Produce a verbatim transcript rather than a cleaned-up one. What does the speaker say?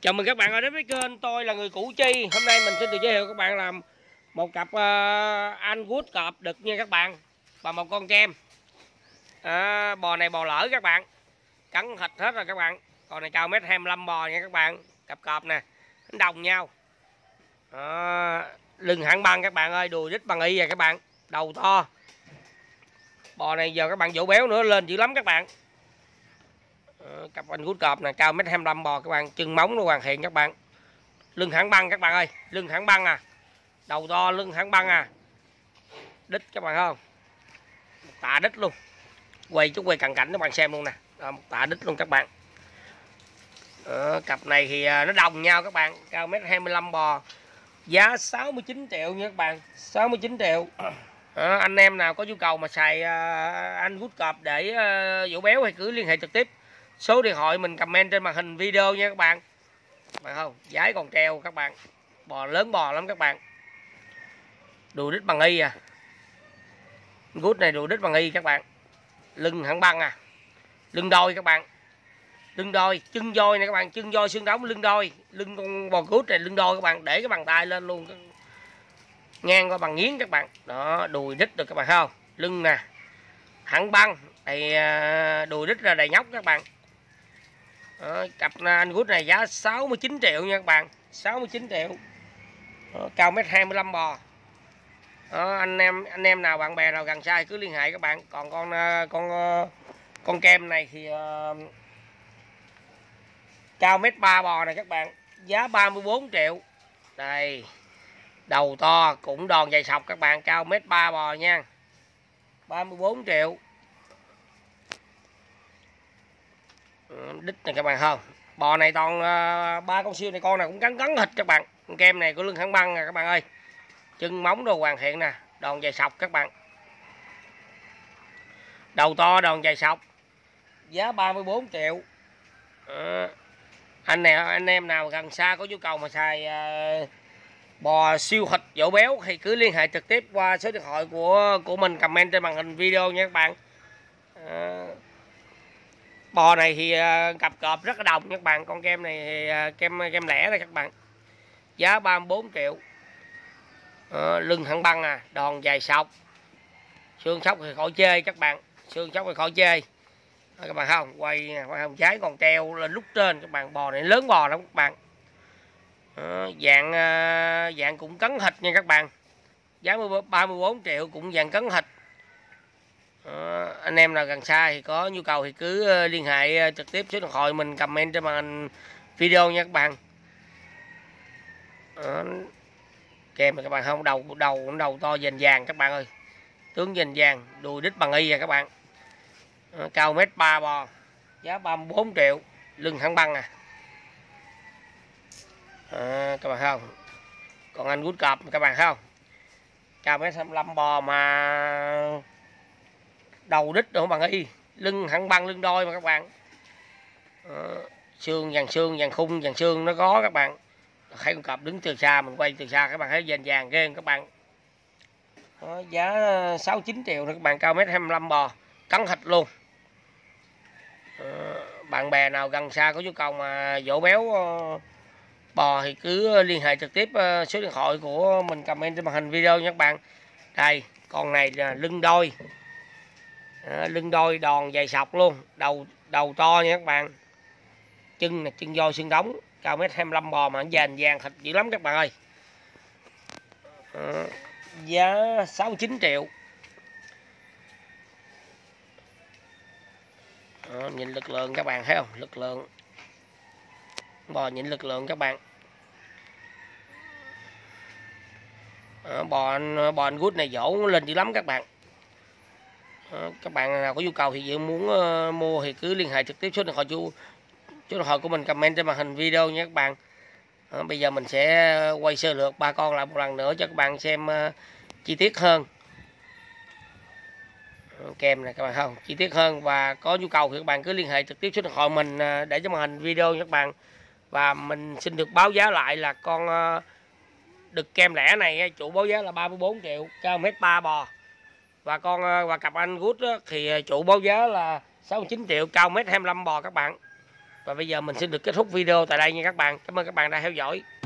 Chào mừng các bạn ở đến với kênh tôi là người Củ Chi. Hôm nay mình xin được giới thiệu các bạn làm một cặp uh, Angus cọp đực nha các bạn, và một con kem. À, bò này bò lỡ các bạn, cắn thịt hết rồi các bạn. Con này cao mét hai mươi lăm bò nha các bạn. Cặp cọp nè, đánh đồng nhau. À, lưng hạng băng các bạn ơi, đùi đít bằng y rồi các bạn, đầu to. Bò này giờ các bạn dỗ béo nữa lên dữ lắm các bạn. Uh, cặp Angus cọp này cao mét hai mươi lăm bò các bạn, chân móng nó hoàn thiện các bạn. Lưng hạng băng các bạn ơi, lưng hạng băng à, đầu to lưng hạng băng à, đít các bạn không, một tạ đít luôn. Quay chút quay cận cảnh các bạn xem luôn nè. Đó, một tạ đít luôn các bạn. Ờ, cặp này thì nó đồng nhau các bạn, cao mét hai mươi lăm bò, giá sáu mươi chín triệu nha các bạn, sáu mươi chín triệu. Ờ, anh em nào có nhu cầu mà xài uh, Angus cọp để uh, dỗ béo thì cứ liên hệ trực tiếp, số điện thoại mình comment trên màn hình video nha các bạn. Bạn không, giá còn treo các bạn, bò lớn bò lắm các bạn, đùi đít bằng y à. Gút này đùi đít bằng y các bạn, lưng hạng băng à, lưng đôi các bạn, lưng đôi, chân voi này các bạn, chân voi xương đóng, lưng đôi, lưng con bò gút này lưng đôi các bạn, để cái bàn tay lên luôn, ngang qua bằng nghiến các bạn. Đó, đùi đít được các bạn không, lưng nè hạng băng, đầy đùi đít là đầy nhóc các bạn. Đó, cặp Angus này giá sáu mươi chín triệu nha các bạn, sáu mươi chín triệu. Đó, cao mét hai mươi lăm bò. Đó, anh em anh em nào bạn bè nào gần xa cứ liên hệ các bạn. Còn con con con kem này thì uh, cao mét ba bò này các bạn, giá ba mươi bốn triệu. Đây, đầu to cũng đòn dày sọc các bạn, cao mét ba bò nha, ba mươi bốn triệu. Đít này các bạn không, bò này toàn uh, ba con siêu này, con này cũng cắn cắn thịt các bạn. Con kem này của lưng hạng băng nè các bạn ơi, chân móng đồ hoàn thiện nè, đòn dày sọc các bạn, đầu to đòn dày sọc, giá ba mươi bốn triệu. À, anh này anh em nào gần xa có nhu cầu mà xài uh, bò siêu thịt dỗ béo thì cứ liên hệ trực tiếp qua số điện thoại của của mình comment trên màn hình video nha các bạn. À, bò này thì uh, cặp cọp rất là đồng nha các bạn. Con kem này thì uh, kem kem lẻ này các bạn, giá ba mươi bốn triệu. Uh, lưng hạng băng à, đòn dài sọc, xương sóc thì khỏi chê các bạn, xương sóc thì khỏi chê. Uh, các bạn không, quay quay hông trái còn treo lên lúc trên các bạn. Bò này lớn bò lắm các bạn. Uh, dạng uh, dạng cũng cấn thịt nha các bạn, giá ba mươi bốn triệu, cũng dạng cấn thịt. Đó, anh em nào gần xa thì có nhu cầu thì cứ liên hệ trực tiếp số điện thoại mình comment trên màn video nha các bạn. Đó, kem này các bạn không, đầu đầu đầu to dền vàng các bạn ơi, tướng dền vàng, đùi đít bằng y rồi các bạn. Đó, cao mét ba bò, giá ba mươi bốn triệu, lưng hạng băng à. Đó, các bạn không, còn Angus cọp các bạn không, cao mét hai mươi lăm bò mà đầu đít đồ bằng y, lưng hạng băng lưng đôi mà các bạn. Đó, xương vàng xương vàng khung vàng xương nó có các bạn. Thấy con cọp đứng từ xa, mình quay từ xa các bạn thấy vàng vàng ghê các bạn. Đó, giá sáu mươi chín triệu nữa các bạn, cao mét hai mươi lăm bò, cắn thịt luôn. Đó, bạn bè nào gần xa có nhu cầu mà dỗ béo uh, bò thì cứ liên hệ trực tiếp uh, số điện thoại của mình comment trên màn hình video nha các bạn. Đây, con này là lưng đôi. À, lưng đôi đòn dày sọc luôn, đầu đầu to nha các bạn, chân này chân voi xương đóng, cao mét hai mươi lăm bò mà vàng vàng thịt dữ lắm các bạn ơi. À, giá sáu mươi chín triệu. À, nhìn lực lượng các bạn thấy không, lực lượng bò, nhìn lực lượng các bạn. À, bò bò Angus này dỗ lên dữ lắm các bạn. À, các bạn nào có nhu cầu thì dự muốn uh, mua thì cứ liên hệ trực tiếp số điện thoại chú số điện thoại của mình comment trên màn hình video nha các bạn. À, bây giờ mình sẽ quay sơ lược ba con lại một lần nữa cho các bạn xem uh, chi tiết hơn. À, kem này các bạn không, chi tiết hơn, và có nhu cầu thì các bạn cứ liên hệ trực tiếp số điện thoại mình uh, để cho màn hình video nha các bạn. Và mình xin được báo giá lại là con uh, đực kem lẻ này chủ báo giá là ba mươi bốn triệu, cao mét ba bò. Và con và cặp Angus thì chủ báo giá là sáu mươi chín triệu, cao mét hai mươi lăm bò các bạn. Và bây giờ mình xin được kết thúc video tại đây nha các bạn. Cảm ơn các bạn đã theo dõi.